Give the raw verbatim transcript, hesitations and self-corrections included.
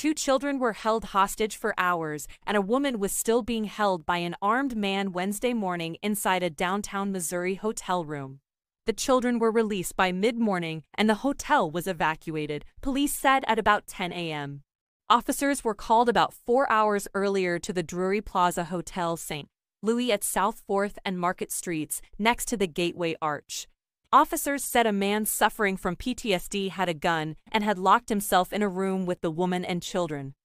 Two children were held hostage for hours, and a woman was still being held by an armed man Wednesday morning inside a downtown Missouri hotel room. The children were released by mid-morning and the hotel was evacuated, police said at about ten a m Officers were called about four hours earlier to the Drury Plaza Hotel Saint Louis at South fourth and Market Streets, next to the Gateway Arch. Officers said a man suffering from P T S D had a gun and had locked himself in a room with the woman and children.